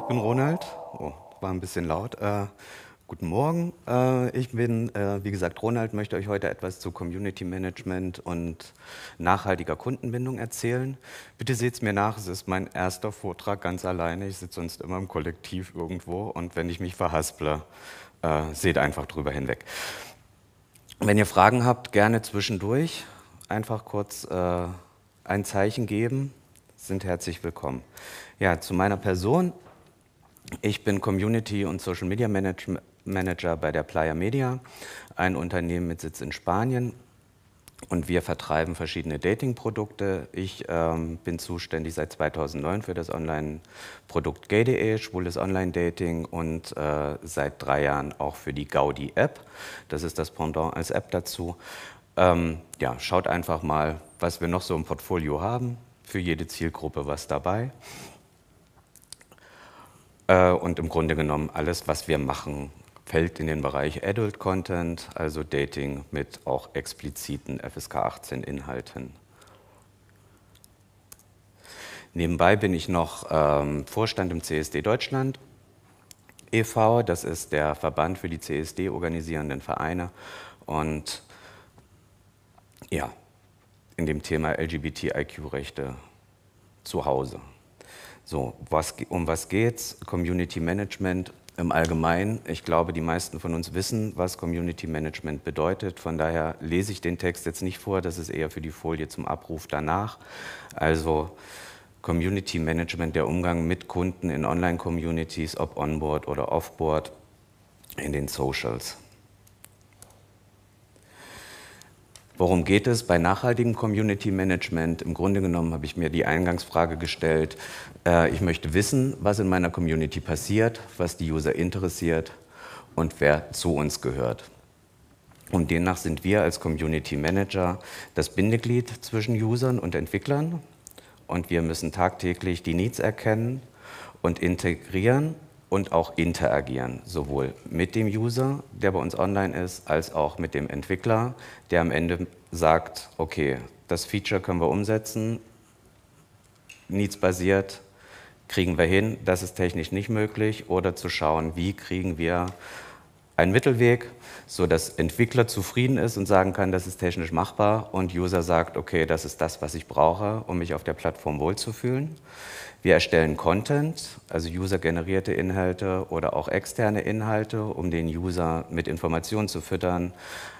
bin Ronald. Oh, war ein bisschen laut. Guten Morgen. Ich bin, wie gesagt, Ronald, möchte euch heute etwas zu Community Management und nachhaltiger Kundenbindung erzählen. Bitte seht es mir nach, es ist mein erster Vortrag ganz alleine. Ich sitze sonst immer im Kollektiv irgendwo und wenn ich mich verhasple, seht einfach drüber hinweg. Wenn ihr Fragen habt, gerne zwischendurch einfach kurz ein Zeichen geben. Sind herzlich willkommen. Ja, zu meiner Person. Ich bin Community- und Social Media Manager bei der Playa Media, ein Unternehmen mit Sitz in Spanien. Und wir vertreiben verschiedene Dating-Produkte. Ich bin zuständig seit 2009 für das Online-Produkt gay.de, schwules Online-Dating, und seit 3 Jahren auch für die Gaudi-App. Das ist das Pendant als App dazu. Ja, schaut einfach mal, was wir noch so im Portfolio haben. Für jede Zielgruppe was dabei. Und im Grunde genommen alles, was wir machen, fällt in den Bereich Adult Content, also Dating mit auch expliziten FSK 18 Inhalten. Nebenbei bin ich noch Vorstand im CSD Deutschland e.V., das ist der Verband für die CSD organisierenden Vereine, und ja, in dem Thema LGBTIQ-Rechte zu Hause. So, um was geht's? Community Management im Allgemeinen. Ich glaube, die meisten von uns wissen, was Community Management bedeutet. Von daher lese ich den Text jetzt nicht vor, das ist eher für die Folie zum Abruf danach. Also Community Management, der Umgang mit Kunden in Online-Communities, ob Onboard oder Offboard, in den Socials. Worum geht es bei nachhaltigem Community Management? Im Grunde genommen habe ich mir die Eingangsfrage gestellt, ich möchte wissen, was in meiner Community passiert, was die User interessiert und wer zu uns gehört. Und demnach sind wir als Community Manager das Bindeglied zwischen Usern und Entwicklern, und wir müssen tagtäglich die Needs erkennen und integrieren und auch interagieren, sowohl mit dem User, der bei uns online ist, als auch mit dem Entwickler, der am Ende sagt, okay, das Feature können wir umsetzen, needs-basiert, kriegen wir hin, das ist technisch nicht möglich, oder zu schauen, wie kriegen wir einen Mittelweg, sodass Entwickler zufrieden ist und sagen kann, das ist technisch machbar, und User sagt, okay, das ist das, was ich brauche, um mich auf der Plattform wohlzufühlen. Wir erstellen Content, also usergenerierte Inhalte oder auch externe Inhalte, um den User mit Informationen zu füttern,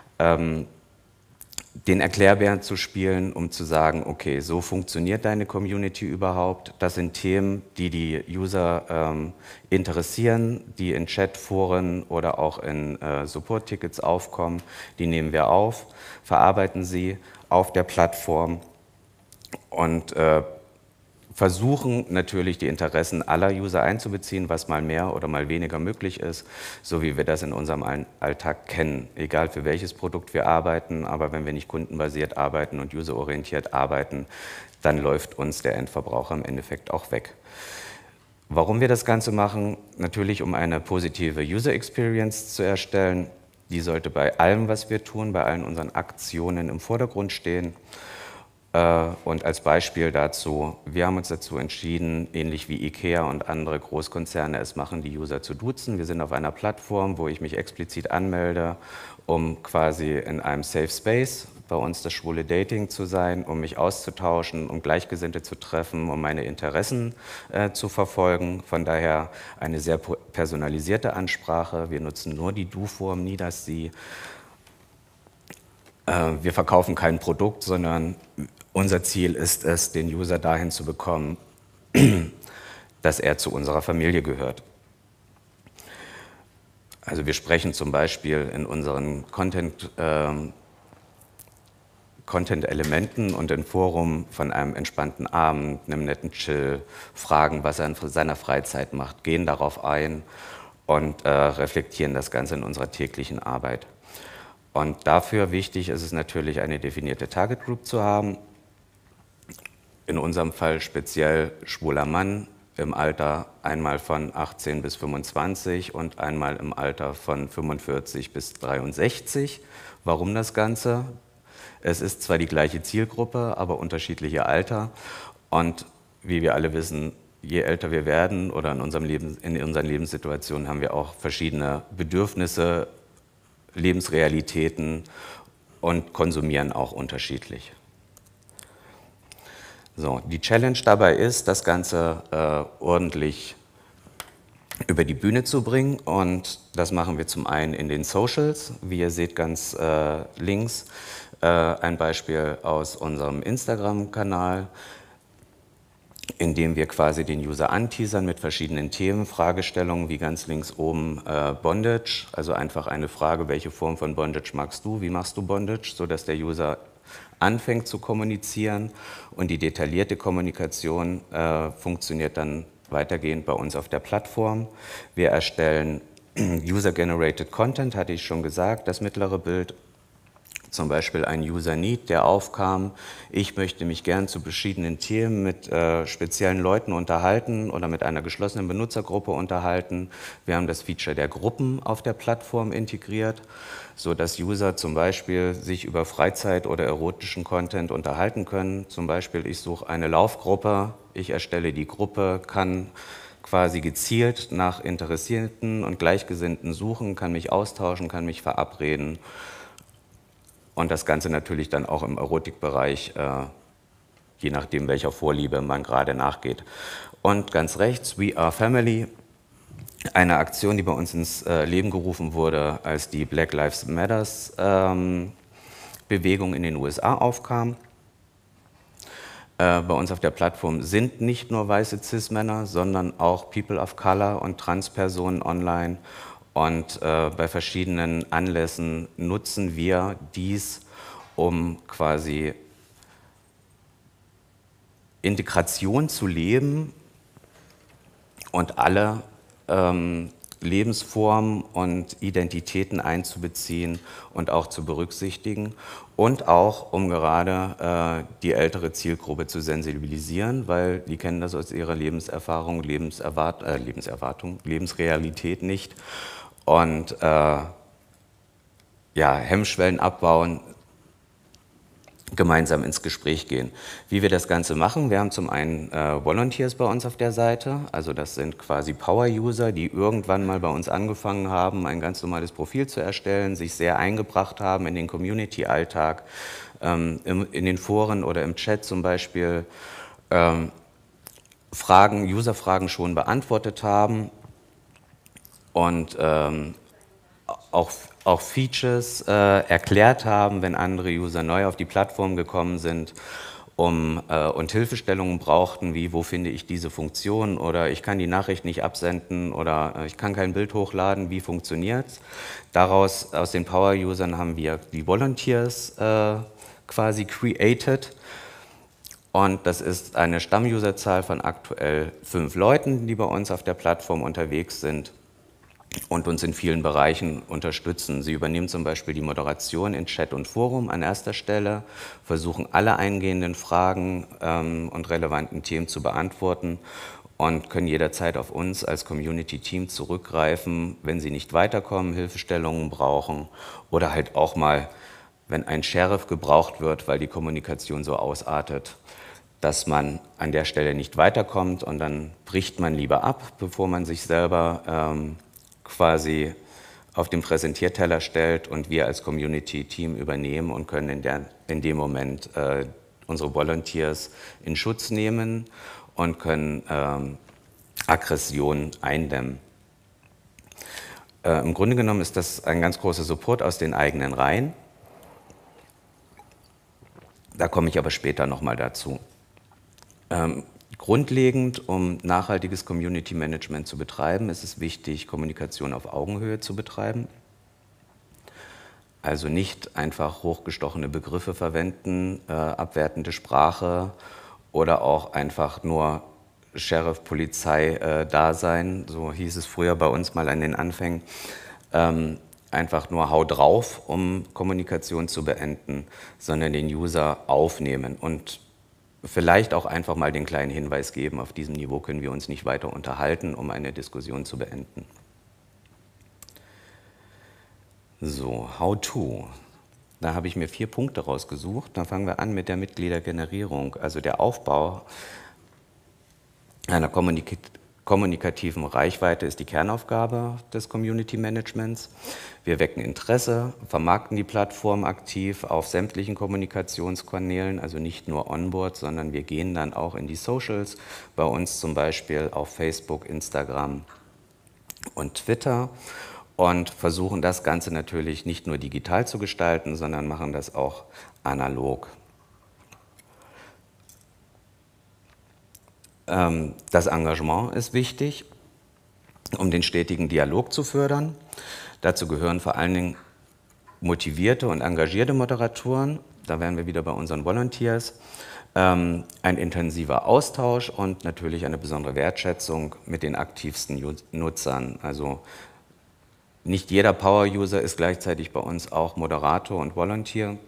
den Erklärbären zu spielen, um zu sagen, okay, so funktioniert deine Community überhaupt. Das sind Themen, die die User interessieren, die in Chatforen oder auch in Support-Tickets aufkommen. Die nehmen wir auf, verarbeiten sie auf der Plattform und versuchen natürlich die Interessen aller User einzubeziehen, was mal mehr oder mal weniger möglich ist, so wie wir das in unserem Alltag kennen. Egal für welches Produkt wir arbeiten, aber wenn wir nicht kundenbasiert arbeiten und userorientiert arbeiten, dann läuft uns der Endverbraucher im Endeffekt auch weg. Warum wir das Ganze machen? Natürlich, um eine positive User Experience zu erstellen. Die sollte bei allem, was wir tun, bei allen unseren Aktionen im Vordergrund stehen. Und als Beispiel dazu, wir haben uns dazu entschieden, ähnlich wie IKEA und andere Großkonzerne es machen, die User zu duzen. Wir sind auf einer Plattform, wo ich mich explizit anmelde, um quasi in einem Safe Space, bei uns das schwule Dating zu sein, um mich auszutauschen, um Gleichgesinnte zu treffen, um meine Interessen zu verfolgen. Von daher eine sehr personalisierte Ansprache. Wir nutzen nur die Du-Form, nie das Sie. Wir verkaufen kein Produkt, sondern unser Ziel ist es, den User dahin zu bekommen, dass er zu unserer Familie gehört. Also wir sprechen zum Beispiel in unseren Content-Elementen und im Forum von einem entspannten Abend, einem netten Chill, fragen, was er in seiner Freizeit macht, gehen darauf ein und reflektieren das Ganze in unserer täglichen Arbeit. Und dafür wichtig ist es natürlich, eine definierte Target Group zu haben. In unserem Fall speziell schwuler Mann im Alter einmal von 18 bis 25 und einmal im Alter von 45 bis 63. Warum das Ganze? Es ist zwar die gleiche Zielgruppe, aber unterschiedliche Alter. Und wie wir alle wissen, je älter wir werden oder in unseren Lebenssituationen haben wir auch verschiedene Bedürfnisse, Lebensrealitäten und konsumieren auch unterschiedlich. So, die Challenge dabei ist, das Ganze ordentlich über die Bühne zu bringen, und das machen wir zum einen in den Socials, wie ihr seht ganz links, ein Beispiel aus unserem Instagram-Kanal, in dem wir quasi den User anteasern mit verschiedenen Themen, Fragestellungen, wie ganz links oben Bondage, also einfach eine Frage, welche Form von Bondage magst du, wie machst du Bondage, sodass der User anfängt zu kommunizieren, und die detaillierte Kommunikation funktioniert dann weitergehend bei uns auf der Plattform. Wir erstellen User-Generated Content, hatte ich schon gesagt, das mittlere Bild. Zum Beispiel ein User-Need, der aufkam. Ich möchte mich gern zu verschiedenen Themen mit speziellen Leuten unterhalten oder mit einer geschlossenen Benutzergruppe unterhalten. Wir haben das Feature der Gruppen auf der Plattform integriert, sodass User zum Beispiel sich über Freizeit oder erotischen Content unterhalten können. Zum Beispiel, ich suche eine Laufgruppe, ich erstelle die Gruppe, kann quasi gezielt nach Interessierten und Gleichgesinnten suchen, kann mich austauschen, kann mich verabreden. Und das Ganze natürlich dann auch im Erotikbereich, je nachdem, welcher Vorliebe man gerade nachgeht. Und ganz rechts, We Are Family, eine Aktion, die bei uns ins Leben gerufen wurde, als die Black Lives Matters Bewegung in den USA aufkam. Bei uns auf der Plattform sind nicht nur weiße Cis-Männer, sondern auch People of Color und Transpersonen online. Und bei verschiedenen Anlässen nutzen wir dies, um quasi Integration zu leben und alle Lebensformen und Identitäten einzubeziehen und auch zu berücksichtigen, und auch um gerade die ältere Zielgruppe zu sensibilisieren, weil die kennen das aus ihrer Lebenserfahrung, Lebensrealität nicht. Und ja, Hemmschwellen abbauen, gemeinsam ins Gespräch gehen. Wie wir das Ganze machen, wir haben zum einen Volunteers bei uns auf der Seite, also das sind quasi Power-User, die irgendwann mal bei uns angefangen haben, ein ganz normales Profil zu erstellen, sich sehr eingebracht haben in den Community-Alltag, in den Foren oder im Chat zum Beispiel User-Fragen schon beantwortet haben und auch Features erklärt haben, wenn andere User neu auf die Plattform gekommen sind und Hilfestellungen brauchten, wie wo finde ich diese Funktion, oder ich kann die Nachricht nicht absenden, oder ich kann kein Bild hochladen, wie funktioniert's? Daraus, aus den Power-Usern, haben wir die Volunteers quasi created. Und das ist eine Stammuserzahl von aktuell 5 Leuten, die bei uns auf der Plattform unterwegs sind und uns in vielen Bereichen unterstützen. Sie übernehmen zum Beispiel die Moderation in Chat und Forum an erster Stelle, versuchen alle eingehenden Fragen und relevanten Themen zu beantworten und können jederzeit auf uns als Community-Team zurückgreifen, wenn sie nicht weiterkommen, Hilfestellungen brauchen, oder halt auch mal, wenn ein Sheriff gebraucht wird, weil die Kommunikation so ausartet, dass man an der Stelle nicht weiterkommt, und dann bricht man lieber ab, bevor man sich selber quasi auf den Präsentierteller stellt, und wir als Community-Team übernehmen und können in dem Moment unsere Volunteers in Schutz nehmen und können Aggression eindämmen. Im Grunde genommen ist das ein ganz großer Support aus den eigenen Reihen. Da komme ich aber später nochmal dazu. Grundlegend, um nachhaltiges Community Management zu betreiben, ist es wichtig, Kommunikation auf Augenhöhe zu betreiben. Also nicht einfach hochgestochene Begriffe verwenden, abwertende Sprache oder auch einfach nur Sheriff, Polizei da sein, so hieß es früher bei uns mal an den Anfängen. Einfach nur hau drauf, um Kommunikation zu beenden, sondern den User aufnehmen und vielleicht auch einfach mal den kleinen Hinweis geben, auf diesem Niveau können wir uns nicht weiter unterhalten, um eine Diskussion zu beenden. So, how to. Da habe ich mir 4 Punkte rausgesucht. Dann fangen wir an mit der Mitgliedergenerierung. Also der Aufbau einer kommunikativen Reichweite ist die Kernaufgabe des Community Managements. Wir wecken Interesse, vermarkten die Plattform aktiv auf sämtlichen Kommunikationskanälen, also nicht nur Onboard, sondern wir gehen dann auch in die Socials, bei uns zum Beispiel auf Facebook, Instagram und Twitter und versuchen das Ganze natürlich nicht nur digital zu gestalten, sondern machen das auch analog. Das Engagement ist wichtig, um den stetigen Dialog zu fördern. Dazu gehören vor allen Dingen motivierte und engagierte Moderatoren, da wären wir wieder bei unseren Volunteers, ein intensiver Austausch und natürlich eine besondere Wertschätzung mit den aktivsten Nutzern. Also nicht jeder Power-User ist gleichzeitig bei uns auch Moderator und Volunteer.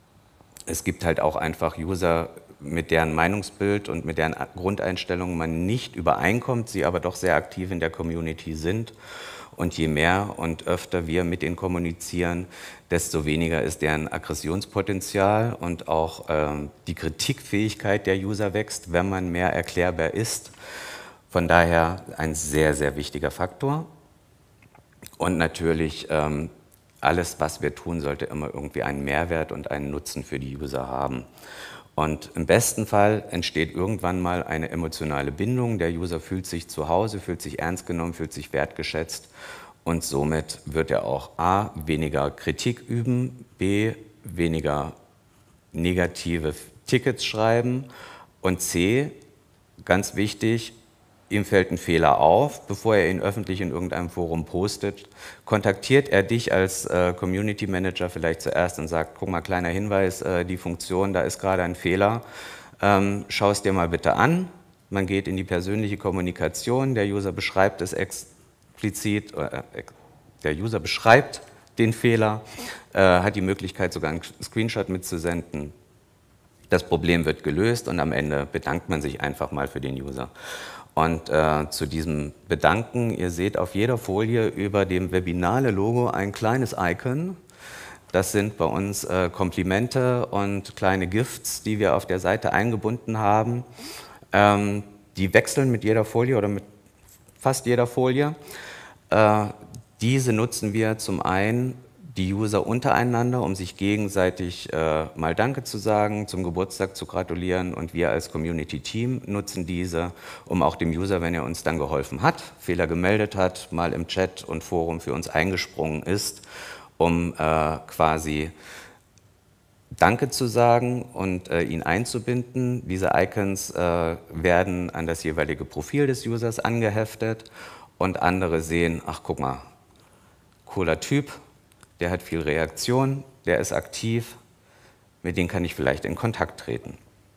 Es gibt halt auch einfach User, mit deren Meinungsbild und mit deren Grundeinstellungen man nicht übereinkommt, sie aber doch sehr aktiv in der Community sind. Und je mehr und öfter wir mit ihnen kommunizieren, desto weniger ist deren Aggressionspotenzial und auch die Kritikfähigkeit der User wächst, wenn man mehr erklärbar ist. Von daher ein sehr, sehr wichtiger Faktor. Und natürlich alles, was wir tun, sollte immer irgendwie einen Mehrwert und einen Nutzen für die User haben. Und im besten Fall entsteht irgendwann mal eine emotionale Bindung. Der User fühlt sich zu Hause, fühlt sich ernst genommen, fühlt sich wertgeschätzt und somit wird er auch a. weniger Kritik üben, b. weniger negative Tickets schreiben und c. ganz wichtig, ihm fällt ein Fehler auf, bevor er ihn öffentlich in irgendeinem Forum postet, kontaktiert er dich als Community Manager vielleicht zuerst und sagt, guck mal, kleiner Hinweis, die Funktion, da ist gerade ein Fehler, schau es dir mal bitte an. Man geht in die persönliche Kommunikation, der User beschreibt es explizit, der User beschreibt den Fehler, hat die Möglichkeit sogar einen Screenshot mitzusenden. Das Problem wird gelöst und am Ende bedankt man sich einfach mal für den User. Und zu diesem Bedanken, ihr seht auf jeder Folie über dem Webinale-Logo ein kleines Icon. Das sind bei uns Komplimente und kleine Gifts, die wir auf der Seite eingebunden haben. Die wechseln mit jeder Folie oder mit fast jeder Folie. Diese nutzen wir zum einen, die User untereinander, um sich gegenseitig mal Danke zu sagen, zum Geburtstag zu gratulieren und wir als Community-Team nutzen diese, um auch dem User, wenn er uns dann geholfen hat, Fehler gemeldet hat, mal im Chat und Forum für uns eingesprungen ist, um quasi Danke zu sagen und ihn einzubinden. Diese Icons werden an das jeweilige Profil des Users angeheftet und andere sehen, ach guck mal, cooler Typ, der hat viel Reaktion, der ist aktiv, mit dem kann ich vielleicht in Kontakt treten.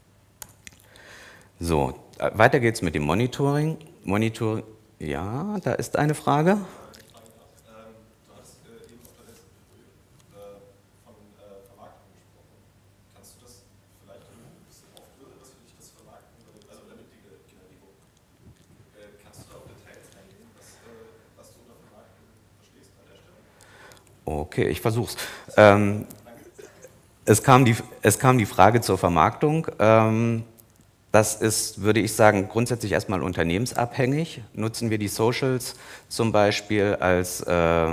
So, weiter geht's mit dem Monitoring. Monitoring, ja, da ist eine Frage. Du hast eben auf der letzten Folie von Vermarktung gesprochen. Kannst du das vielleicht ein bisschen aufdröseln, was für dich das Vermarkten übernimmt, also damit die Generierung? Kannst du da auf Details eingehen, was du unter Vermarktung verstehst an der Stelle? Okay, ich versuch's. Es kam die Frage zur Vermarktung. Das ist, würde ich sagen, grundsätzlich erstmal unternehmensabhängig. Nutzen wir die Socials zum Beispiel als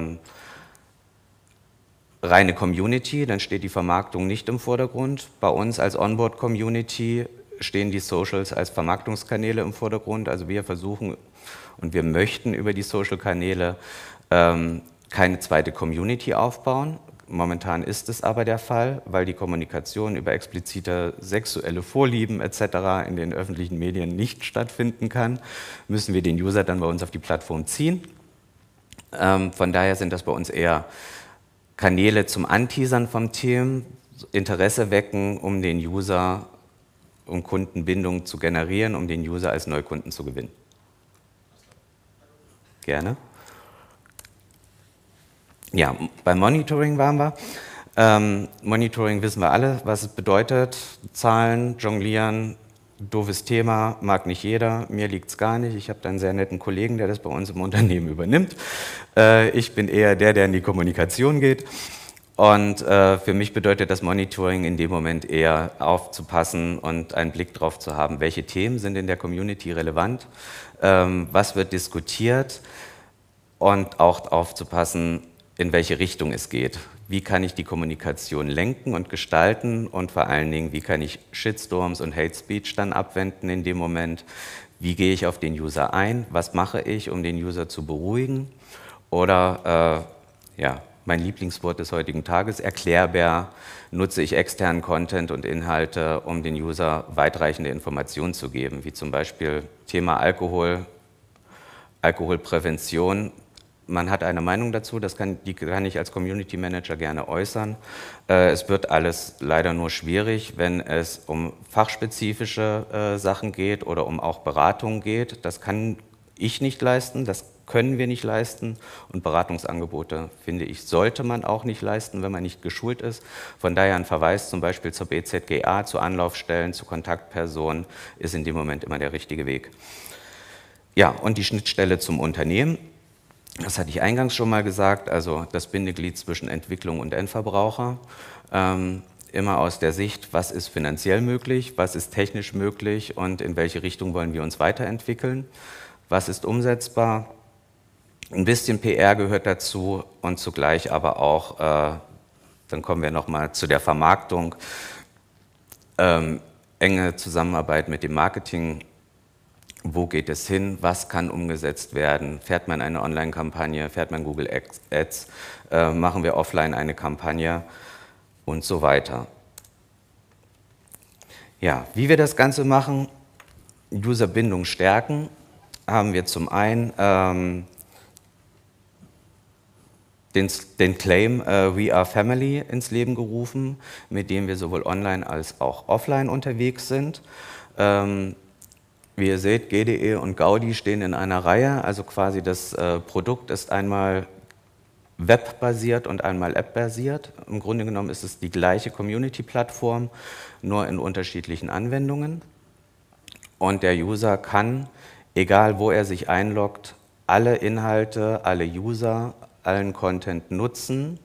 reine Community, dann steht die Vermarktung nicht im Vordergrund. Bei uns als Onboard-Community stehen die Socials als Vermarktungskanäle im Vordergrund. Also wir versuchen und wir möchten über die Social-Kanäle keine zweite Community aufbauen. Momentan ist es aber der Fall, weil die Kommunikation über explizite sexuelle Vorlieben etc. in den öffentlichen Medien nicht stattfinden kann, müssen wir den User dann bei uns auf die Plattform ziehen. Von daher sind das bei uns eher Kanäle zum Anteasern vom Themen, Interesse wecken, um den User, um Kundenbindung zu generieren, um den User als Neukunden zu gewinnen. Gerne. Ja, beim Monitoring waren wir. Monitoring wissen wir alle, was es bedeutet. Zahlen, jonglieren, doofes Thema, mag nicht jeder, mir liegt es gar nicht. Ich habe da einen sehr netten Kollegen, der das bei uns im Unternehmen übernimmt. Ich bin eher der in die Kommunikation geht. Und für mich bedeutet das Monitoring in dem Moment eher aufzupassen und einen Blick darauf zu haben, welche Themen sind in der Community relevant, was wird diskutiert und auch aufzupassen, in welche Richtung es geht. Wie kann ich die Kommunikation lenken und gestalten und vor allen Dingen, wie kann ich Shitstorms und Hate Speech dann abwenden in dem Moment? Wie gehe ich auf den User ein? Was mache ich, um den User zu beruhigen? Oder ja, mein Lieblingswort des heutigen Tages, erklärbar, nutze ich externen Content und Inhalte, um den User weitreichende Informationen zu geben, wie zum Beispiel Thema Alkohol, Alkoholprävention. Man hat eine Meinung dazu, die kann ich als Community Manager gerne äußern. Es wird alles leider nur schwierig, wenn es um fachspezifische Sachen geht oder um auch Beratung geht. Das kann ich nicht leisten, das können wir nicht leisten und Beratungsangebote, finde ich, sollte man auch nicht leisten, wenn man nicht geschult ist. Von daher ein Verweis zum Beispiel zur BZGA, zu Anlaufstellen, zu Kontaktpersonen ist in dem Moment immer der richtige Weg. Ja, und die Schnittstelle zum Unternehmen, das hatte ich eingangs schon mal gesagt, also das Bindeglied zwischen Entwicklung und Endverbraucher. Immer aus der Sicht, was ist finanziell möglich, was ist technisch möglich und in welche Richtung wollen wir uns weiterentwickeln, was ist umsetzbar. Ein bisschen PR gehört dazu und zugleich aber auch, dann kommen wir nochmal zu der Vermarktung, enge Zusammenarbeit mit dem Marketing. Wo geht es hin? Was kann umgesetzt werden? Fährt man eine Online-Kampagne? Fährt man Google Ads? Machen wir offline eine Kampagne? Und so weiter. Ja, wie wir das Ganze machen, Userbindung stärken, haben wir zum einen den Claim We Are Family ins Leben gerufen, mit dem wir sowohl online als auch offline unterwegs sind. Wie ihr seht, GDE und Gaudi stehen in einer Reihe, also quasi das Produkt ist einmal webbasiert und einmal appbasiert. Im Grunde genommen ist es die gleiche Community-Plattform, nur in unterschiedlichen Anwendungen. Und der User kann, egal wo er sich einloggt, alle Inhalte, alle User, allen Content nutzen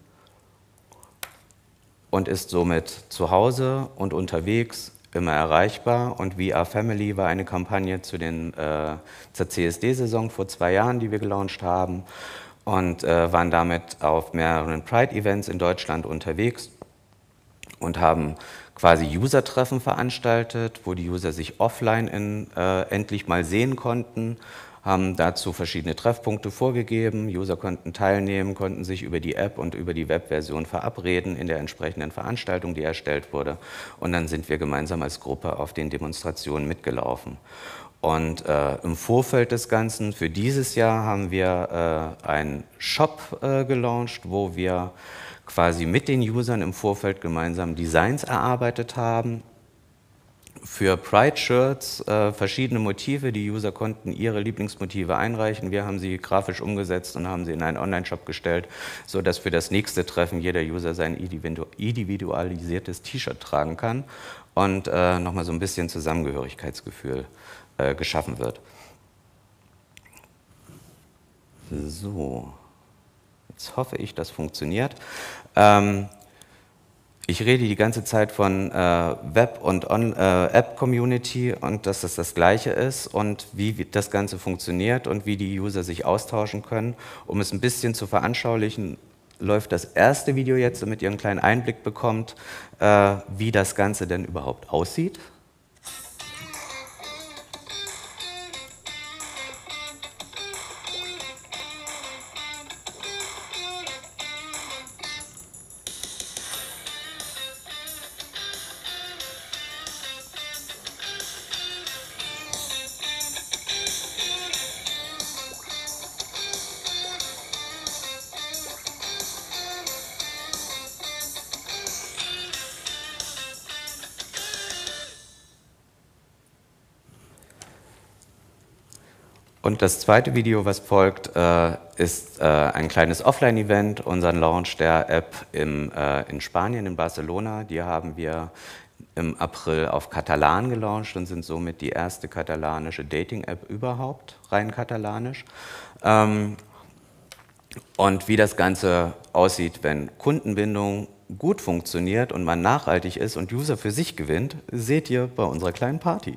und ist somit zu Hause und unterwegs immer erreichbar. Und We Are Family war eine Kampagne zur CSD-Saison vor 2 Jahren, die wir gelauncht haben und waren damit auf mehreren Pride-Events in Deutschland unterwegs und haben quasi User-Treffen veranstaltet, wo die User sich offline endlich mal sehen konnten, haben dazu verschiedene Treffpunkte vorgegeben. User konnten teilnehmen, konnten sich über die App und über die Webversion verabreden in der entsprechenden Veranstaltung, die erstellt wurde. Und dann sind wir gemeinsam als Gruppe auf den Demonstrationen mitgelaufen. Und im Vorfeld des Ganzen, für dieses Jahr, haben wir einen Shop gelauncht, wo wir quasi mit den Usern im Vorfeld gemeinsam Designs erarbeitet haben. Für Pride-Shirts verschiedene Motive, die User konnten ihre Lieblingsmotive einreichen. Wir haben sie grafisch umgesetzt und haben sie in einen Online-Shop gestellt, sodass für das nächste Treffen jeder User sein individualisiertes T-Shirt tragen kann und nochmal so ein bisschen Zusammengehörigkeitsgefühl geschaffen wird. So, jetzt hoffe ich, das funktioniert. Ich rede die ganze Zeit von Web- und App-Community und dass das das Gleiche ist und wie das Ganze funktioniert und wie die User sich austauschen können. Um es ein bisschen zu veranschaulichen, läuft das erste Video jetzt, damit ihr einen kleinen Einblick bekommt, wie das Ganze denn überhaupt aussieht. Und das zweite Video, was folgt, ist ein kleines Offline-Event, unseren Launch der App in Spanien, in Barcelona. Die haben wir im April auf Katalan gelauncht und sind somit die erste katalanische Dating-App überhaupt, rein katalanisch. Und wie das Ganze aussieht, wenn Kundenbindung gut funktioniert und man nachhaltig ist und User für sich gewinnt, seht ihr bei unserer kleinen Party.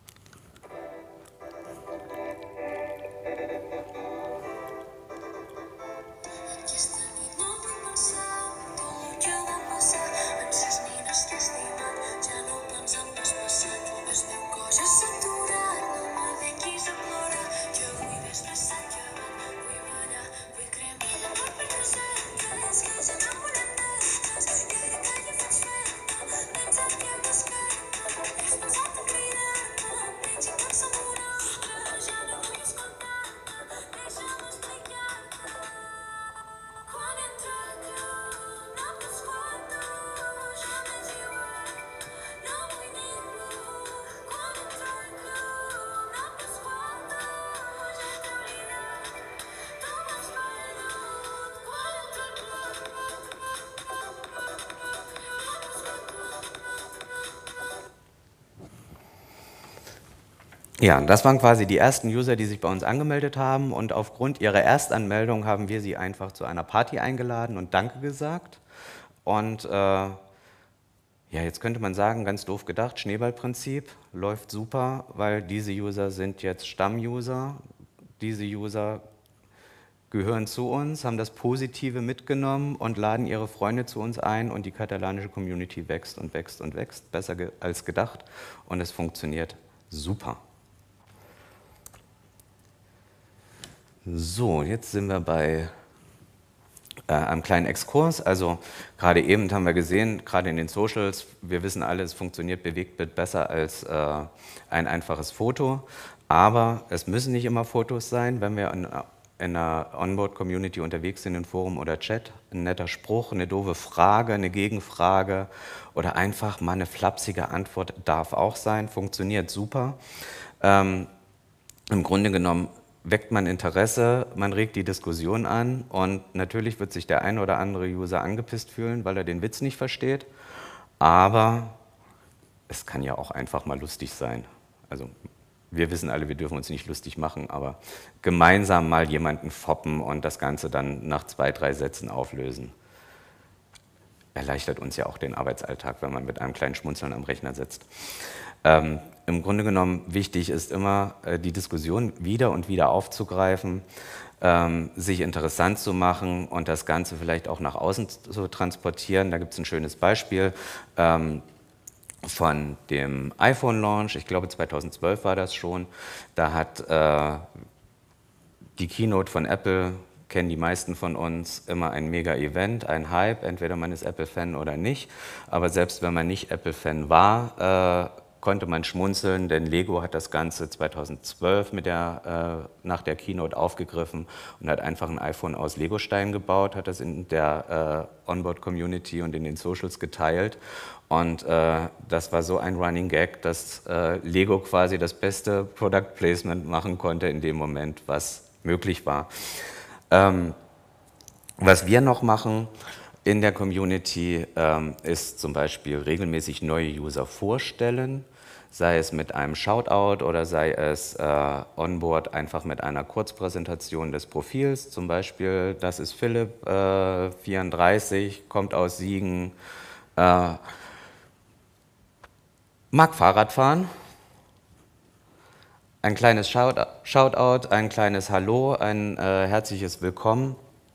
Ja, das waren quasi die ersten User, die sich bei uns angemeldet haben, und aufgrund ihrer Erstanmeldung haben wir sie einfach zu einer Party eingeladen und Danke gesagt. Und ja, jetzt könnte man sagen, ganz doof gedacht, Schneeballprinzip, läuft super, weil diese User sind jetzt Stammuser. Diese User gehören zu uns, haben das Positive mitgenommen und laden ihre Freunde zu uns ein, und die katalanische Community wächst und wächst und wächst, besser als gedacht, und es funktioniert super. So, jetzt sind wir bei einem kleinen Exkurs. Also gerade eben haben wir gesehen, gerade in den Socials, wir wissen alle, es funktioniert Bewegtbild besser als ein einfaches Foto. Aber es müssen nicht immer Fotos sein, wenn wir in einer Onboard-Community unterwegs sind, in Forum oder Chat. Ein netter Spruch, eine doofe Frage, eine Gegenfrage oder einfach mal eine flapsige Antwort darf auch sein, funktioniert super. Im Grunde genommen weckt man Interesse, man regt die Diskussion an, und natürlich wird sich der eine oder andere User angepisst fühlen, weil er den Witz nicht versteht, aber es kann ja auch einfach mal lustig sein. Also wir wissen alle, wir dürfen uns nicht lustig machen, aber gemeinsam mal jemanden foppen und das Ganze dann nach 2, 3 Sätzen auflösen, erleichtert uns ja auch den Arbeitsalltag, wenn man mit einem kleinen Schmunzeln am Rechner sitzt. Im Grunde genommen wichtig ist immer, die Diskussion wieder und wieder aufzugreifen, sich interessant zu machen und das Ganze vielleicht auch nach außen zu transportieren. Da gibt es ein schönes Beispiel von dem iPhone-Launch, ich glaube 2012 war das schon. Da hat die Keynote von Apple, kennen die meisten von uns, immer ein Mega-Event, ein Hype, entweder man ist Apple-Fan oder nicht. Aber selbst wenn man nicht Apple-Fan war, konnte man schmunzeln, denn Lego hat das Ganze 2012 nach der Keynote aufgegriffen und hat einfach ein iPhone aus Legosteinen gebaut, hat das in der Onboard-Community und in den Socials geteilt. Und das war so ein Running Gag, dass Lego quasi das beste Product Placement machen konnte in dem Moment, was möglich war. Was wir noch machen in der Community ist zum Beispiel regelmäßig neue User vorstellen, sei es mit einem Shoutout oder sei es onboard einfach mit einer Kurzpräsentation des Profils. Zum Beispiel, das ist Philipp, 34, kommt aus Siegen, mag Fahrradfahren. Ein kleines Shoutout, ein kleines Hallo, ein herzliches Willkommen.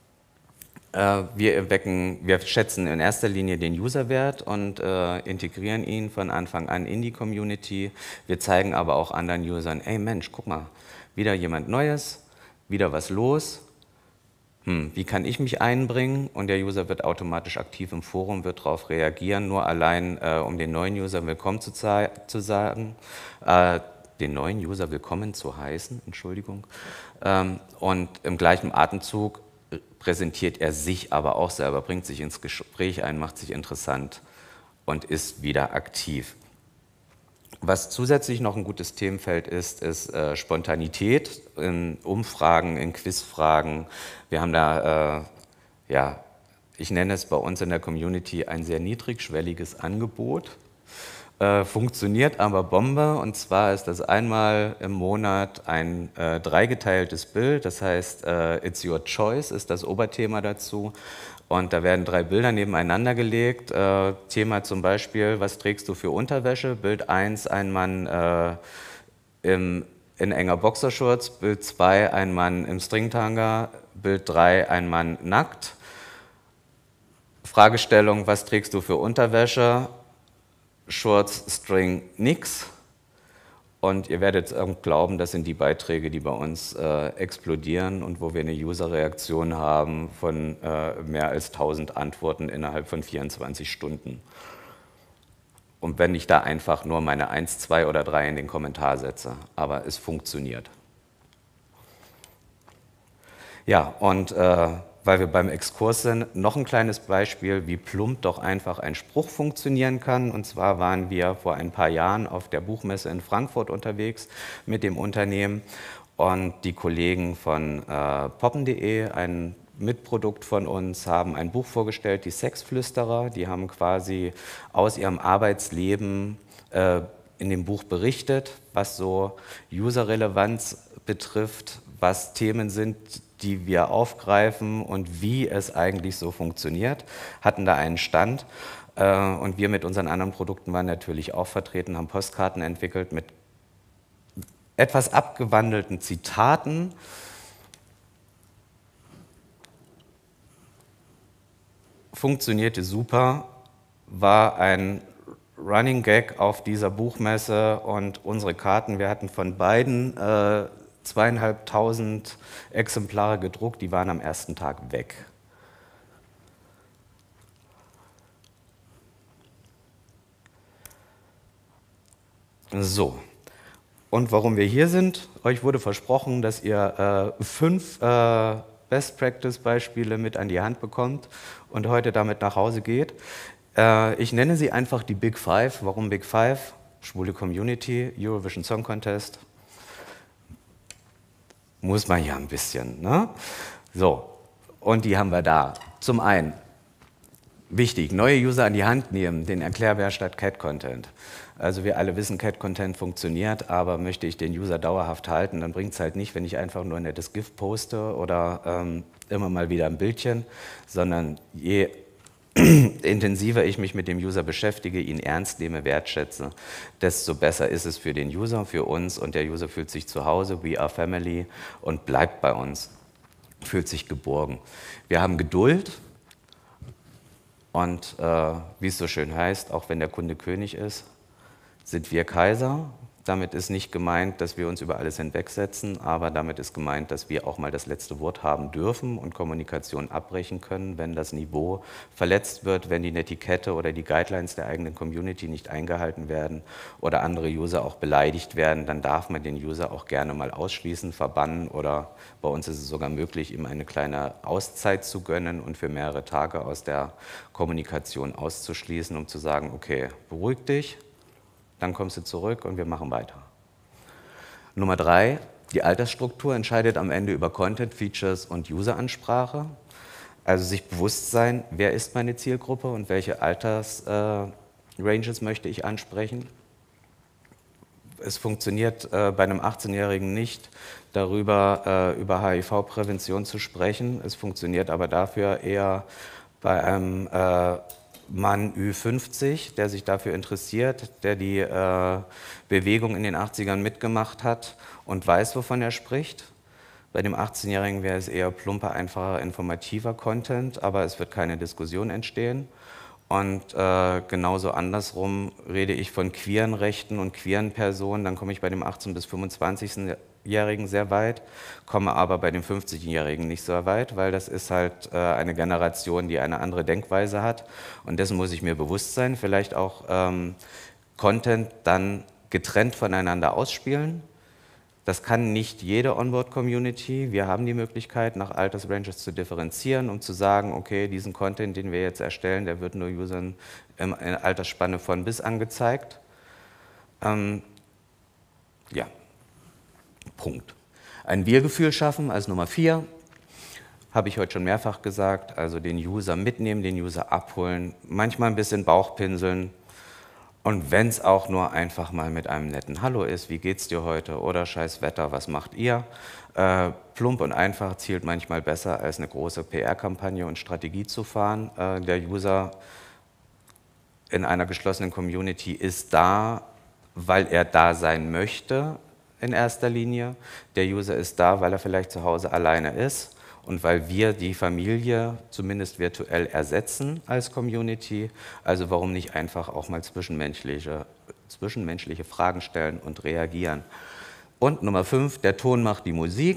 Wir schätzen in erster Linie den Userwert und integrieren ihn von Anfang an in die Community. Wir zeigen aber auch anderen Usern, ey Mensch, guck mal, wieder jemand Neues, wieder was los. Wie kann ich mich einbringen? Und der User wird automatisch aktiv im Forum, wird darauf reagieren, nur allein, um den neuen User willkommen zu sagen, den neuen User willkommen zu heißen, Entschuldigung. Und im gleichen Atemzug präsentiert er sich aber auch selber, bringt sich ins Gespräch ein, macht sich interessant und ist wieder aktiv. Was zusätzlich noch ein gutes Themenfeld ist Spontanität in Umfragen, in Quizfragen. Wir haben da, ich nenne es bei uns in der Community ein sehr niedrigschwelliges Angebot. Funktioniert aber Bombe, und zwar ist das einmal im Monat ein dreigeteiltes Bild, das heißt It's Your Choice ist das Oberthema dazu, und da werden 3 Bilder nebeneinander gelegt. Thema zum Beispiel, was trägst du für Unterwäsche? Bild 1, ein Mann in enger Boxershorts, Bild 2, ein Mann im Stringtanga, Bild 3, ein Mann nackt. Fragestellung, was trägst du für Unterwäsche? Shorts, String, nix. Und ihr werdet glauben, das sind die Beiträge, die bei uns explodieren und wo wir eine User-Reaktion haben von mehr als 1000 Antworten innerhalb von 24 Stunden. Und wenn ich da einfach nur meine 1, 2 oder 3 in den Kommentar setze, aber es funktioniert. Ja, und weil wir beim Exkurs sind, noch ein kleines Beispiel, wie plump doch einfach ein Spruch funktionieren kann. Und zwar waren wir vor ein paar Jahren auf der Buchmesse in Frankfurt unterwegs mit dem Unternehmen, und die Kollegen von poppen.de, ein Mitprodukt von uns, haben ein Buch vorgestellt, die Sexflüsterer. Die haben quasi aus ihrem Arbeitsleben in dem Buch berichtet, was so User-Relevanz betrifft, was Themen sind, die wir aufgreifen und wie es eigentlich so funktioniert, hatten da einen Stand, und wir mit unseren anderen Produkten waren natürlich auch vertreten, haben Postkarten entwickelt mit etwas abgewandelten Zitaten. Funktionierte super, war ein Running Gag auf dieser Buchmesse, und unsere Karten, wir hatten von beiden 2500 Exemplare gedruckt, die waren am ersten Tag weg. So, und warum wir hier sind: Euch wurde versprochen, dass ihr 5 Best-Practice-Beispiele mit an die Hand bekommt und heute damit nach Hause geht. Ich nenne sie einfach die Big Five. Warum Big Five? Schwule Community, Eurovision Song Contest. Muss man ja ein bisschen, ne? So, und die haben wir da. Zum einen, wichtig, neue User an die Hand nehmen, den Erklärbär statt Cat-Content. Also wir alle wissen, Cat-Content funktioniert, aber möchte ich den User dauerhaft halten, dann bringt es halt nicht, wenn ich einfach nur ein nettes GIF poste oder immer mal wieder ein Bildchen, sondern je intensiver ich mich mit dem User beschäftige, ihn ernst nehme, wertschätze, desto besser ist es für den User, für uns, und der User fühlt sich zu Hause, we are family, und bleibt bei uns, fühlt sich geborgen. Wir haben Geduld und wie es so schön heißt, auch wenn der Kunde König ist, sind wir Kaiser. Damit ist nicht gemeint, dass wir uns über alles hinwegsetzen, aber damit ist gemeint, dass wir auch mal das letzte Wort haben dürfen und Kommunikation abbrechen können, wenn das Niveau verletzt wird, wenn die Netiquette oder die Guidelines der eigenen Community nicht eingehalten werden oder andere User auch beleidigt werden, dann darf man den User auch gerne mal ausschließen, verbannen, oder bei uns ist es sogar möglich, ihm eine kleine Auszeit zu gönnen und für mehrere Tage aus der Kommunikation auszuschließen, um zu sagen, okay, beruhig dich. Dann kommst du zurück und wir machen weiter. Nummer 3, die Altersstruktur entscheidet am Ende über Content, Features und Useransprache. Also sich bewusst sein, wer ist meine Zielgruppe und welche Altersranges möchte ich ansprechen. Es funktioniert bei einem 18-Jährigen nicht, darüber über HIV-Prävention zu sprechen. Es funktioniert aber dafür eher bei einem Mann Ü50, der sich dafür interessiert, der die Bewegung in den 80ern mitgemacht hat und weiß, wovon er spricht. Bei dem 18-Jährigen wäre es eher plumper, einfacher, informativer Content, aber es wird keine Diskussion entstehen. Und genauso andersrum rede ich von queeren Rechten und queeren Personen, dann komme ich bei dem 18- bis 25-Jährigen sehr weit, komme aber bei dem 50-Jährigen nicht so weit, weil das ist halt eine Generation, die eine andere Denkweise hat, und dessen muss ich mir bewusst sein, vielleicht auch Content dann getrennt voneinander ausspielen. Das kann nicht jede Onboard-Community. Wir haben die Möglichkeit, nach Altersranges zu differenzieren, um zu sagen, okay, diesen Content, den wir jetzt erstellen, der wird nur Usern in Altersspanne von bis angezeigt. Ja, Punkt. Ein Wir-Gefühl schaffen als Nummer 4, habe ich heute schon mehrfach gesagt, also den User mitnehmen, den User abholen, manchmal ein bisschen Bauchpinseln Und wenn es auch nur einfach mal mit einem netten Hallo ist, wie geht's dir heute oder scheiß Wetter, was macht ihr? Plump und einfach zielt manchmal besser, als eine große PR-Kampagne und Strategie zu fahren. Der User in einer geschlossenen Community ist da, weil er da sein möchte in erster Linie. Der User ist da, weil er vielleicht zu Hause alleine ist und weil wir die Familie zumindest virtuell ersetzen als Community. Also warum nicht einfach auch mal zwischenmenschliche Fragen stellen und reagieren. Und Nummer 5, der Ton macht die Musik.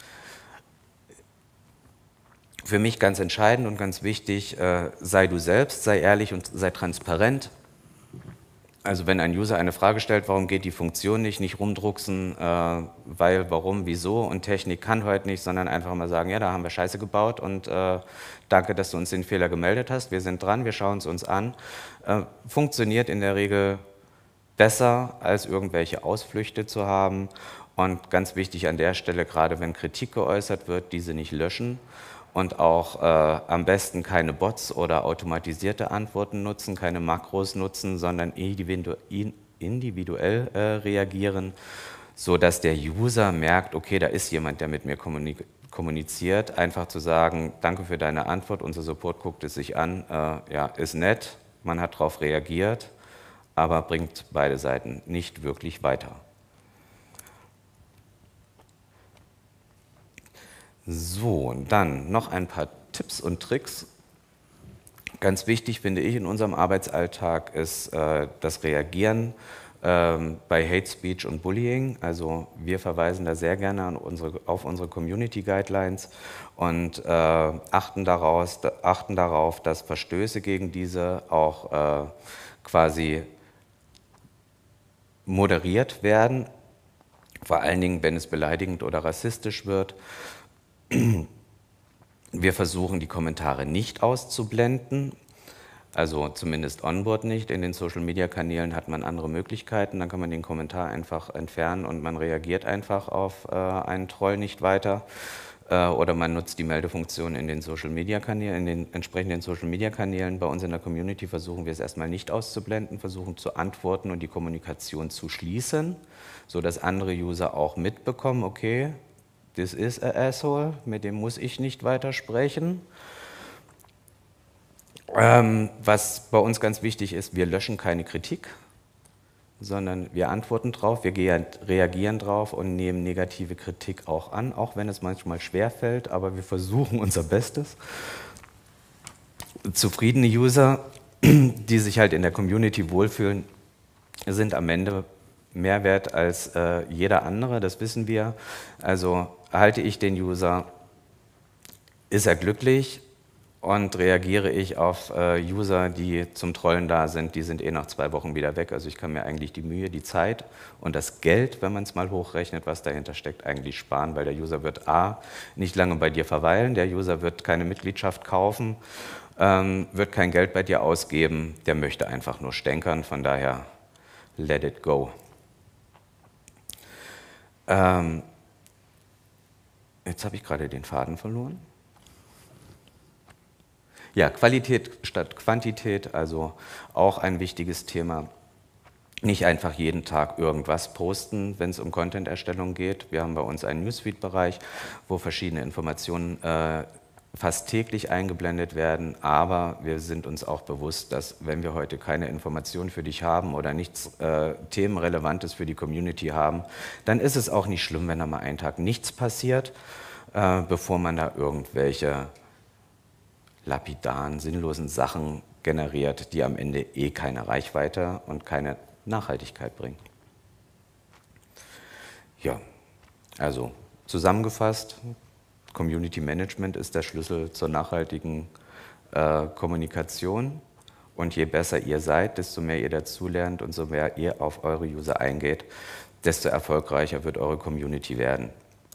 Für mich ganz entscheidend und ganz wichtig, sei du selbst, sei ehrlich und sei transparent. Also wenn ein User eine Frage stellt, warum geht die Funktion nicht rumdrucksen, weil, warum, wieso und Technik kann heute nicht, sondern einfach mal sagen, ja, da haben wir Scheiße gebaut und danke, dass du uns den Fehler gemeldet hast, wir sind dran, wir schauen es uns an. Funktioniert in der Regel besser, als irgendwelche Ausflüchte zu haben. Und ganz wichtig an der Stelle, gerade wenn Kritik geäußert wird, diese nicht löschen und auch am besten keine Bots oder automatisierte Antworten nutzen, keine Makros nutzen, sondern individuell reagieren, sodass der User merkt, okay, da ist jemand, der mit mir kommuniziert. Einfach zu sagen, danke für deine Antwort, unser Support guckt es sich an, ja, ist nett, man hat darauf reagiert, aber bringt beide Seiten nicht wirklich weiter. So, dann noch ein paar Tipps und Tricks. Ganz wichtig finde ich in unserem Arbeitsalltag ist das Reagieren bei Hate Speech und Bullying. Also wir verweisen da sehr gerne auf unsere Community Guidelines und achten darauf, dass Verstöße gegen diese auch quasi moderiert werden, vor allen Dingen, wenn es beleidigend oder rassistisch wird. Wir versuchen, die Kommentare nicht auszublenden, also zumindest onboard nicht. In den Social-Media-Kanälen hat man andere Möglichkeiten, dann kann man den Kommentar einfach entfernen und man reagiert einfach auf einen Troll nicht weiter. Oder man nutzt die Meldefunktion in den Social-Media-Kanälen, in den entsprechenden Social-Media-Kanälen. Bei uns in der Community versuchen wir es erstmal nicht auszublenden, versuchen zu antworten und die Kommunikation zu schließen, sodass andere User auch mitbekommen, okay, this is a asshole, mit dem muss ich nicht weiter sprechen. Was bei uns ganz wichtig ist, wir löschen keine Kritik, sondern wir antworten drauf, wir reagieren drauf und nehmen negative Kritik auch an, auch wenn es manchmal schwerfällt, aber wir versuchen unser Bestes. Zufriedene User, die sich halt in der Community wohlfühlen, sind am Ende mehr wert als jeder andere, das wissen wir. Also halte ich den User, ist er glücklich, und reagiere ich auf User, die zum Trollen da sind, die sind eh nach 2 Wochen wieder weg. Also ich kann mir eigentlich die Mühe, die Zeit und das Geld, wenn man es mal hochrechnet, was dahinter steckt, eigentlich sparen, weil der User wird A, nicht lange bei dir verweilen, der User wird keine Mitgliedschaft kaufen, wird kein Geld bei dir ausgeben, der möchte einfach nur stänkern, von daher let it go. Jetzt habe ich gerade den Faden verloren. Ja, Qualität statt Quantität, also auch ein wichtiges Thema. Nicht einfach jeden Tag irgendwas posten, wenn es um Content-Erstellung geht. Wir haben bei uns einen Newsfeed-Bereich, wo verschiedene Informationen fast täglich eingeblendet werden, aber wir sind uns auch bewusst, dass wenn wir heute keine Informationen für dich haben oder nichts Themenrelevantes für die Community haben, dann ist es auch nicht schlimm, wenn da mal einen Tag nichts passiert, bevor man da irgendwelche lapidaren, sinnlosen Sachen generiert, die am Ende eh keine Reichweite und keine Nachhaltigkeit bringen. Ja, also zusammengefasst, Community Management ist der Schlüssel zur nachhaltigen Kommunikation und je besser ihr seid, desto mehr ihr dazulernt und so mehr ihr auf eure User eingeht, desto erfolgreicher wird eure Community werden.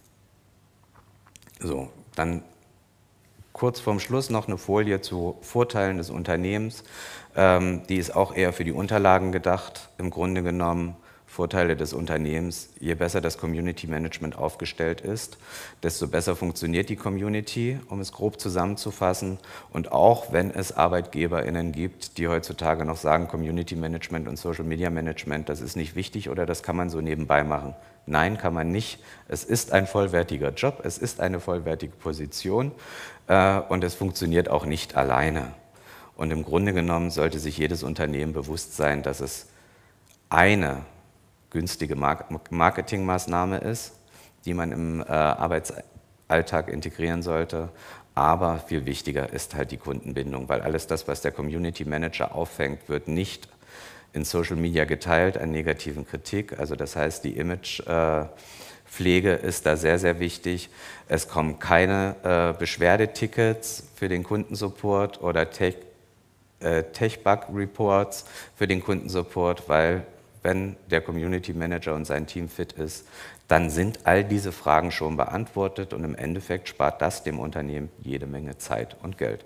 So, dann kurz vorm Schluss noch eine Folie zu Vorteilen des Unternehmens. Die ist auch eher für die Unterlagen gedacht. Im Grunde genommen Vorteile des Unternehmens: Je besser das Community Management aufgestellt ist, desto besser funktioniert die Community, um es grob zusammenzufassen. Und auch wenn es ArbeitgeberInnen gibt, die heutzutage noch sagen, Community Management und Social Media Management, das ist nicht wichtig oder das kann man so nebenbei machen. Nein, kann man nicht. Es ist ein vollwertiger Job, es ist eine vollwertige Position und es funktioniert auch nicht alleine. Und im Grunde genommen sollte sich jedes Unternehmen bewusst sein, dass es eine günstige Marketingmaßnahme ist, die man im Arbeitsalltag integrieren sollte. Aber viel wichtiger ist halt die Kundenbindung, weil alles das, was der Community Manager auffängt, wird nicht in Social Media geteilt an negativen Kritik. Also das heißt, die Imagepflege ist da sehr, sehr wichtig. Es kommen keine Beschwerdetickets für den Kundensupport oder Tech-Bug-Reports für den Kundensupport, weil wenn der Community Manager und sein Team fit ist, dann sind all diese Fragen schon beantwortet und im Endeffekt spart das dem Unternehmen jede Menge Zeit und Geld.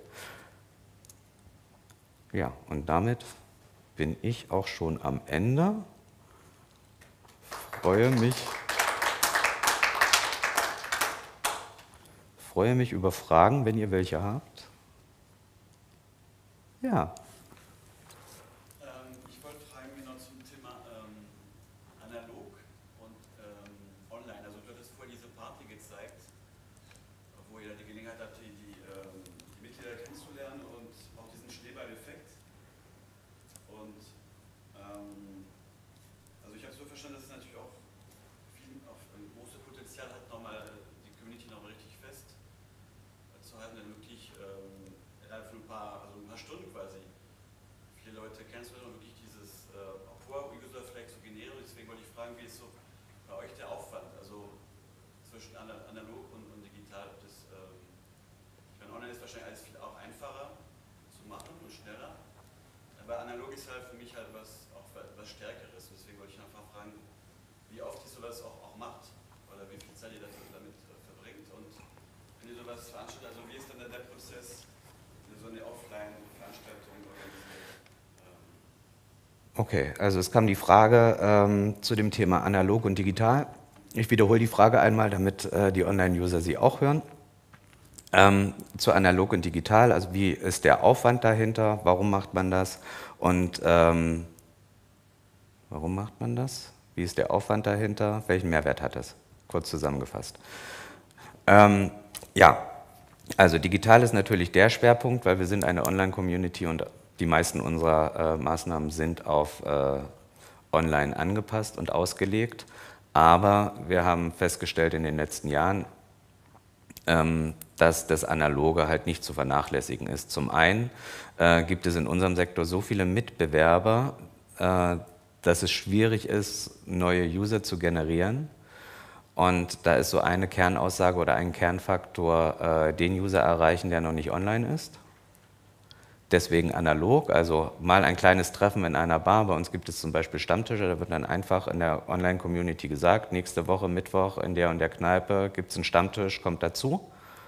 Ja, und damit bin ich auch schon am Ende. Freue mich über Fragen, wenn ihr welche habt. Ja. Ich wollte fragen, genau zum Thema analog und online. Also du hattest vorhin diese Party gezeigt, wo ihr die Gelegenheit habt, die Mitglieder kennenzulernen und auch diesen Schneeball-Effekt. Und also ich habe es so verstanden, dass es natürlich auch ein großes Potenzial hat, nochmal die Community nochmal richtig fest zu halten, dann wirklich innerhalb von ein paar Stunden quasi viele Leute kennst du wirklich dieses User-Flag so generisch. Deswegen wollte ich fragen, wie ist so bei euch der Aufwand, also zwischen analog und digital? Ich meine, online ist wahrscheinlich alles viel auch einfacher zu machen und schneller, aber analog ist halt für mich halt was Stärkeres. Deswegen wollte ich einfach fragen, wie oft ihr sowas auch macht oder wie viel Zeit ihr damit verbringt und wenn ihr sowas veranstaltet, also wie ist dann der Prozess, so eine Offline-Veranstaltung organisiert? Okay, also es kam die Frage zu dem Thema analog und digital. Ich wiederhole die Frage einmal, damit die Online-User sie auch hören. Zu analog und digital, also wie ist der Aufwand dahinter, warum macht man das und warum macht man das, wie ist der Aufwand dahinter, welchen Mehrwert hat es, kurz zusammengefasst. Ja, also digital ist natürlich der Schwerpunkt, weil wir sind eine Online-Community und die meisten unserer Maßnahmen sind auf online angepasst und ausgelegt. Aber wir haben festgestellt in den letzten Jahren, dass das Analoge halt nicht zu vernachlässigen ist. Zum einen gibt es in unserem Sektor so viele Mitbewerber, dass es schwierig ist, neue User zu generieren. Und da ist so eine Kernaussage oder ein Kernfaktor, den User erreichen, der noch nicht online ist. Deswegen analog, also mal ein kleines Treffen in einer Bar. Bei uns gibt es zum Beispiel Stammtische, da wird dann einfach in der Online-Community gesagt, nächste Woche Mittwoch in der und der Kneipe gibt es einen Stammtisch, kommt dazu.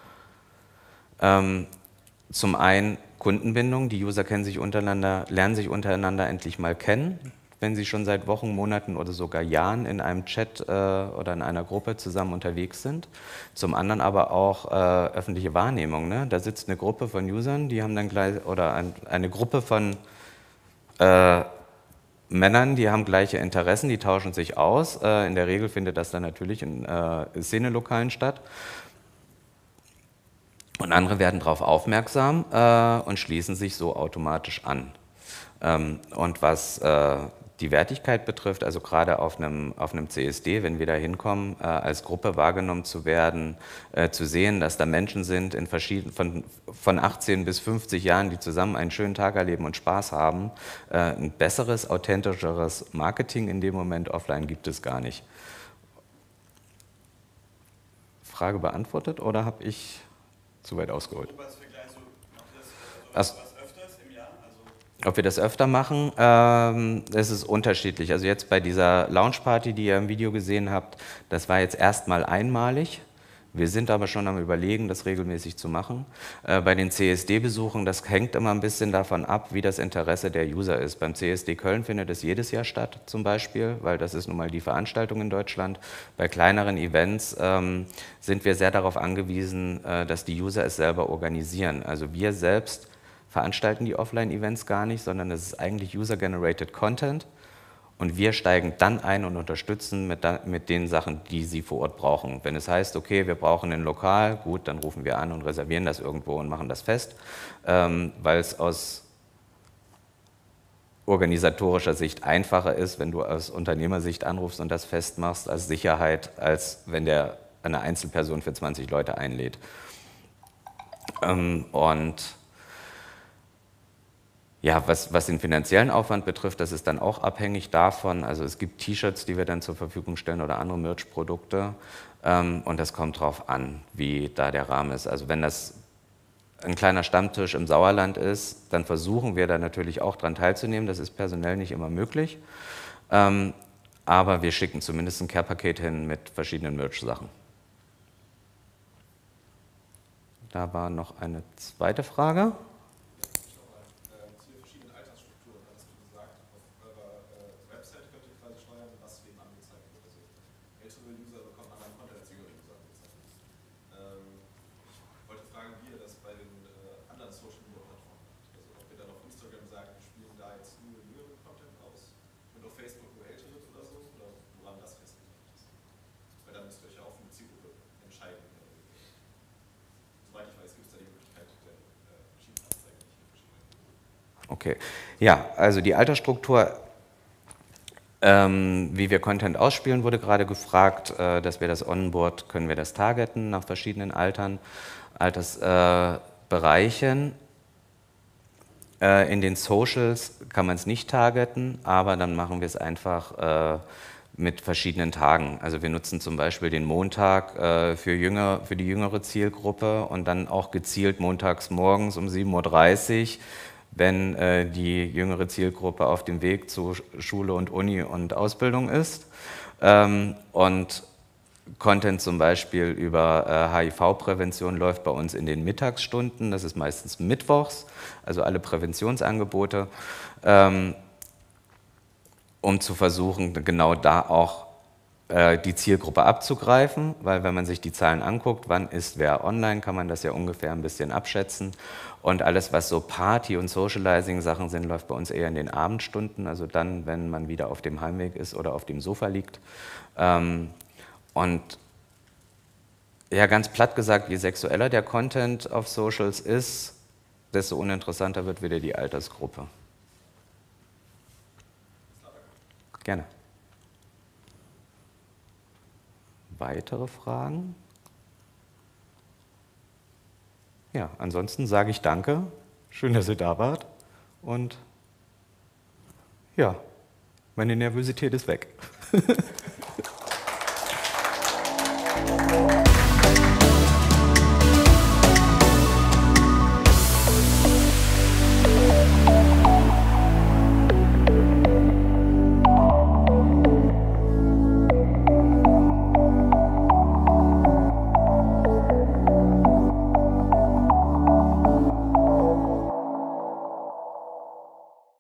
Zum einen Kundenbindung, die User kennen sich untereinander, lernen sich untereinander endlich mal kennen, wenn sie schon seit Wochen, Monaten oder sogar Jahren in einem Chat oder in einer Gruppe zusammen unterwegs sind. Zum anderen aber auch öffentliche Wahrnehmung. Ne? Da sitzt eine Gruppe von Usern, die haben dann gleich, oder eine Gruppe von Männern, die haben gleiche Interessen, die tauschen sich aus. In der Regel findet das dann natürlich in Szenelokalen statt. Und andere werden darauf aufmerksam und schließen sich so automatisch an. Und was die Wertigkeit betrifft, also gerade auf einem CSD, wenn wir da hinkommen, als Gruppe wahrgenommen zu werden, zu sehen, dass da Menschen sind von 18 bis 50 Jahren, die zusammen einen schönen Tag erleben und Spaß haben, ein besseres, authentischeres Marketing in dem Moment offline gibt es gar nicht. Frage beantwortet oder habe ich zu weit ausgeholt? Ob wir das öfter machen, es ist unterschiedlich. Also jetzt bei dieser Launchparty, die ihr im Video gesehen habt, das war jetzt erstmal einmalig. Wir sind aber schon am Überlegen, das regelmäßig zu machen. Bei den CSD-Besuchen, das hängt immer ein bisschen davon ab, wie das Interesse der User ist. Beim CSD Köln findet es jedes Jahr statt zum Beispiel, weil das ist nun mal die Veranstaltung in Deutschland. Bei kleineren Events sind wir sehr darauf angewiesen, dass die User es selber organisieren. Also wir selbst veranstalten die Offline-Events gar nicht, sondern es ist eigentlich User-Generated Content. Und wir steigen dann ein und unterstützen mit den Sachen, die sie vor Ort brauchen. Wenn es heißt, okay, wir brauchen ein Lokal, gut, dann rufen wir an und reservieren das irgendwo und machen das fest, weil es aus organisatorischer Sicht einfacher ist, wenn du aus Unternehmersicht anrufst und das festmachst als Sicherheit, als wenn der eine Einzelperson für 20 Leute einlädt. Und ja, was den finanziellen Aufwand betrifft, das ist dann auch abhängig davon. Also es gibt T-Shirts, die wir dann zur Verfügung stellen oder andere Merch-Produkte. Und das kommt drauf an, wie da der Rahmen ist. Also wenn das ein kleiner Stammtisch im Sauerland ist, dann versuchen wir da natürlich auch dran teilzunehmen. Das ist personell nicht immer möglich. Aber wir schicken zumindest ein Care-Paket hin mit verschiedenen Merch-Sachen. Da war noch eine zweite Frage. Okay, ja, also die Altersstruktur, wie wir Content ausspielen, wurde gerade gefragt, dass wir das Onboard, können wir das targeten nach verschiedenen Altersbereichen. In den Socials kann man es nicht targeten, aber dann machen wir es einfach mit verschiedenen Tagen. Also wir nutzen zum Beispiel den Montag für die jüngere Zielgruppe und dann auch gezielt montags morgens um 7:30 Uhr, wenn die jüngere Zielgruppe auf dem Weg zu Schule und Uni und Ausbildung ist. Und Content zum Beispiel über HIV-Prävention läuft bei uns in den Mittagsstunden, das ist meistens mittwochs, also alle Präventionsangebote, um zu versuchen, genau da auch die Zielgruppe abzugreifen, weil wenn man sich die Zahlen anguckt, wann ist wer online, kann man das ja ungefähr ein bisschen abschätzen. Und alles, was so Party- und Socializing-Sachen sind, läuft bei uns eher in den Abendstunden, also dann, wenn man wieder auf dem Heimweg ist oder auf dem Sofa liegt. Und ja, ganz platt gesagt, je sexueller der Content auf Socials ist, desto uninteressanter wird wieder die Altersgruppe. Gerne. Weitere Fragen? Ja, ansonsten sage ich danke. Schön, dass ihr da wart. Und ja, meine Nervosität ist weg.